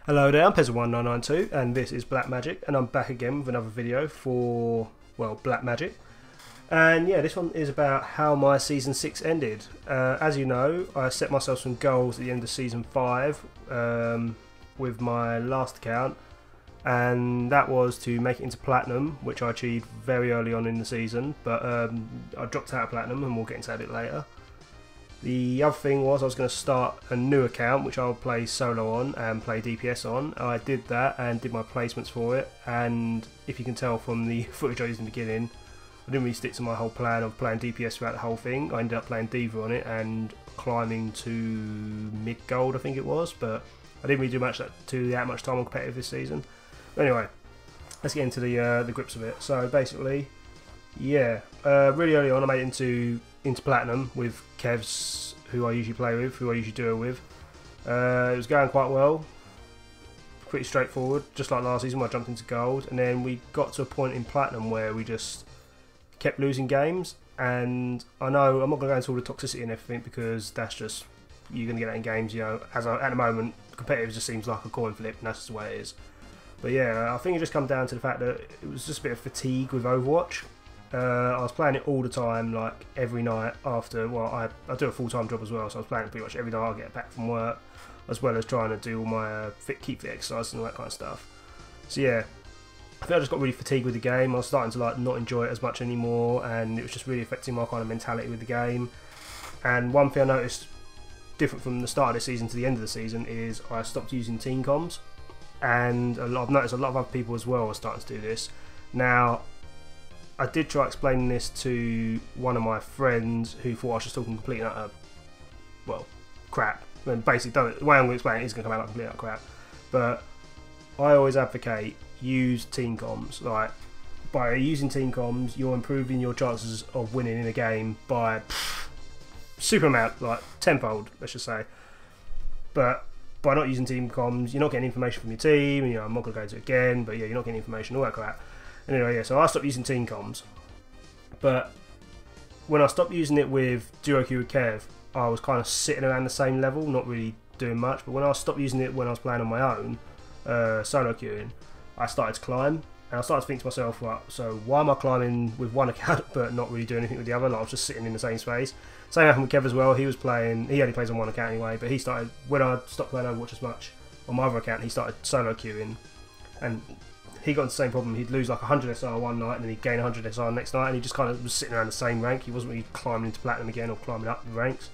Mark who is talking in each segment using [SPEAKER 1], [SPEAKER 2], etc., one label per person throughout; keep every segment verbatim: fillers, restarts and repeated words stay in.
[SPEAKER 1] Hello there, I'm Pezza one nine nine two and this is Black Magic, and I'm back again with another video for, well, Black Magic. And yeah, this one is about how my Season six ended. Uh, as you know, I set myself some goals at the end of Season five um, with my last account, and that was to make it into Platinum, which I achieved very early on in the season, but um, I dropped out of Platinum and we'll get into that a bit later. The other thing was I was going to start a new account which I'll play solo on and play D P S on. I did that and did my placements for it, and if you can tell from the footage I used in the beginning, I didn't really stick to my whole plan of playing D P S throughout the whole thing. I ended up playing Diva on it and climbing to mid gold I think it was, but I didn't really do much that, to that much time on competitive this season. But anyway, let's get into the uh, the grips of it. So basically, yeah, uh, really early on I made it into into Platinum with Kevs, who I usually play with, who I usually duo with. Uh, it was going quite well, pretty straightforward, just like last season where I jumped into Gold, and then we got to a point in Platinum where we just kept losing games, and I know I'm not going to go into all the toxicity and everything because that's just, you're going to get that in games, you know, as I, at the moment, competitive just seems like a coin flip, and that's just the way it is. But yeah, I think it just comes down to the fact that it was just a bit of fatigue with Overwatch. Uh, I was playing it all the time, like every night after, well, I, I do a full-time job as well, so I was playing it pretty much every day I get back from work, as well as trying to do all my uh, fit, keep fit exercise and all that kind of stuff. So yeah, I think I just got really fatigued with the game. I was starting to like not enjoy it as much anymore, and it was just really affecting my kind of mentality with the game. And one thing I noticed different from the start of the season to the end of the season is I stopped using team comms, and a lot, I've noticed a lot of other people as well are starting to do this. Now, I did try explaining this to one of my friends who thought I was just talking completely utter, well, crap. And basically, don't, the way I'm going to explain it is going to come out like completely utter crap. But I always advocate use team comms. Like, by using team comms, you're improving your chances of winning in a game by pff, super amount, like tenfold, let's just say. But by not using team comms, you're not getting information from your team. You know, I'm not going to go into it again, but yeah, you're not getting information, all that crap. Anyway, yeah, so I stopped using team comms, but when I stopped using it with duo queue with Kev, I was kind of sitting around the same level, not really doing much. But when I stopped using it when I was playing on my own, uh, solo queuing, I started to climb, and I started to think to myself, right, so why am I climbing with one account but not really doing anything with the other? Like, I was just sitting in the same space. Same happened with Kev as well. He was playing, he only plays on one account anyway, but he started, when I stopped playing Overwatch as much on my other account, he started solo queuing, and he got the same problem. He'd lose like one hundred S R one night and then he'd gain one hundred S R next night, and he just kind of was sitting around the same rank. He wasn't really climbing into Platinum again or climbing up the ranks.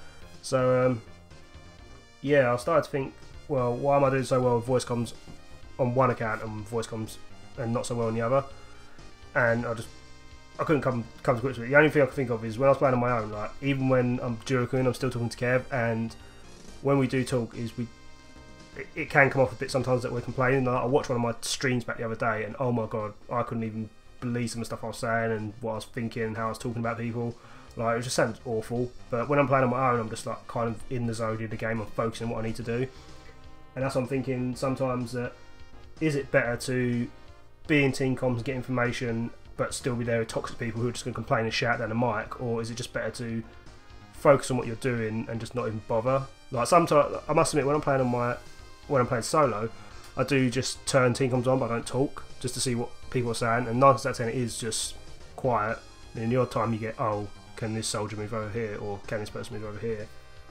[SPEAKER 1] So um, yeah, I started to think, well, why am I doing so well with voice comms on one account and voice comms and not so well on the other? And I just, I couldn't come come to grips with it. The only thing I could think of is when I was playing on my own, like even when I'm duo queuing, I'm still talking to Kev, and when we do talk is we It, it can come off a bit sometimes that we're complaining. Like, I watched one of my streams back the other day, and oh my god, I couldn't even believe some of the stuff I was saying and what I was thinking and how I was talking about people. Like, it just sounds awful. But when I'm playing on my own, I'm just like kind of in the zone of the game. I'm focusing on what I need to do, and that's what I'm thinking sometimes. That is it better to be in team comms and get information, but still be there with toxic people who are just going to complain and shout down the mic, or is it just better to focus on what you're doing and just not even bother? Like sometimes, I must admit, when I'm playing on my when I'm playing solo, I do just turn team comms on, but I don't talk, just to see what people are saying, and nine times out of ten it is just quiet. And in the odd time you get, oh, can this soldier move over here, or can this person move over here?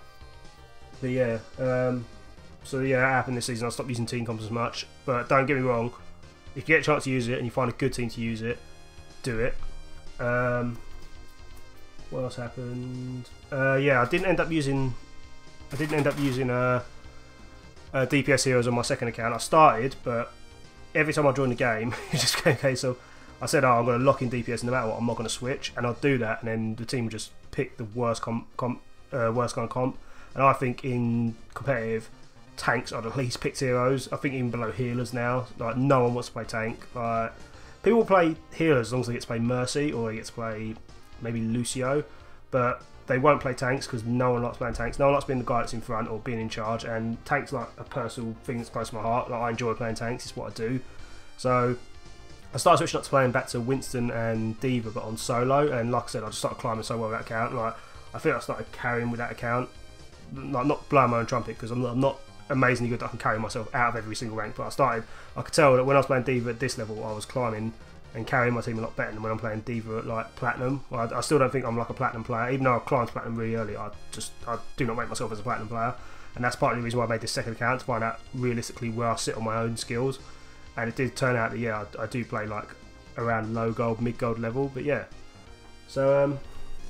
[SPEAKER 1] But yeah, um, so yeah, that happened this season. I stopped using team comms as much, but don't get me wrong, if you get a chance to use it and you find a good team to use it, do it. Um, what else happened? Uh, yeah, I didn't end up using, I didn't end up using uh, Uh, D P S heroes on my second account. I started, but every time I joined the game, it just came a case of, I said, oh, I'm going to lock in D P S no matter what, I'm not going to switch, and I'd do that, and then the team would just pick the worst comp, comp uh, worst kind of comp, and I think in competitive, tanks I'd at least pick heroes. I think even below healers now, like no one wants to play tank. Like, people play healers as long as they get to play Mercy, or they get to play maybe Lucio, but they won't play tanks because no one likes playing tanks. No one likes being the guy that's in front or being in charge, and tanks like a personal thing that's close to my heart. Like, I enjoy playing tanks, it's what I do. So I started switching up to playing back to Winston and Diva, but on solo, and like I said, I just started climbing so well with that account. Like, I think I started carrying with that account, like not blowing my own trumpet because I'm not, I'm not amazingly good that I can carry myself out of every single rank. But I started, I could tell that when I was playing Diva at this level, I was climbing and carrying my team a lot better than when I'm playing Diva at like Platinum. I, I still don't think I'm like a Platinum player, even though I climbed Platinum really early. I just I do not rate myself as a Platinum player, and that's part of the reason why I made this second account, to find out realistically where I sit on my own skills. And it did turn out that yeah, I, I do play like around low gold, mid gold level. But yeah, so um,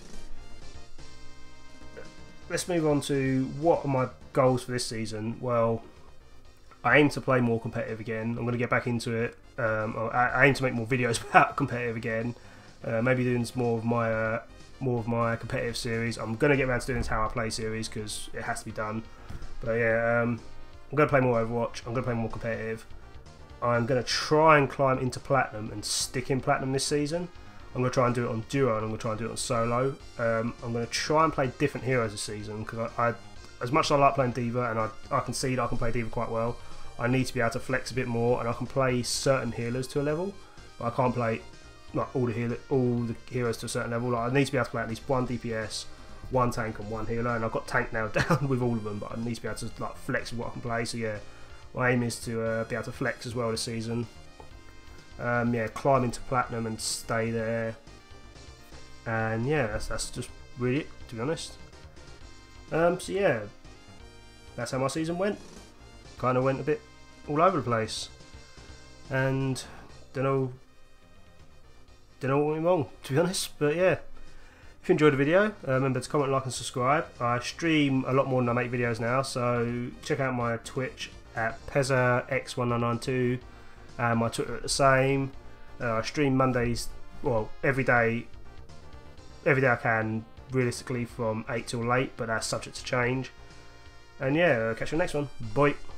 [SPEAKER 1] let's move on to what are my goals for this season. Well, I aim to play more competitive again. I'm going to get back into it. Um, I, I aim to make more videos about competitive again. Uh, maybe doing more of my uh, more of my competitive series. I'm going to get around to doing this How I Play series because it has to be done. But yeah, um, I'm going to play more Overwatch. I'm going to play more competitive. I'm going to try and climb into Platinum and stick in Platinum this season. I'm going to try and do it on duo, and I'm going to try and do it on solo. Um, I'm going to try and play different heroes this season because I, I, as much as I like playing Diva, and I, I can see that I can play Diva quite well, I need to be able to flex a bit more, and I can play certain healers to a level, but I can't play like all the healer, all the heroes to a certain level. Like I need to be able to play at least one D P S, one tank, and one healer, and I've got tank nailed down with all of them, but I need to be able to like flex with what I can play. So yeah, my aim is to uh, be able to flex as well this season. Um, yeah, climb into Platinum and stay there, and yeah, that's, that's just really it, to be honest. Um, so yeah, that's how my season went. Kind of went a bit all over the place, and don't know, don't know what went wrong, to be honest. But yeah, if you enjoyed the video, uh, remember to comment, like, and subscribe. I stream a lot more than I make videos now, so check out my Twitch at Pezza X one nine nine two, and my Twitter at the same. Uh, I stream Mondays, well, every day, every day I can, realistically from eight till late, but that's subject to change. And yeah, catch you on the next one. Bye.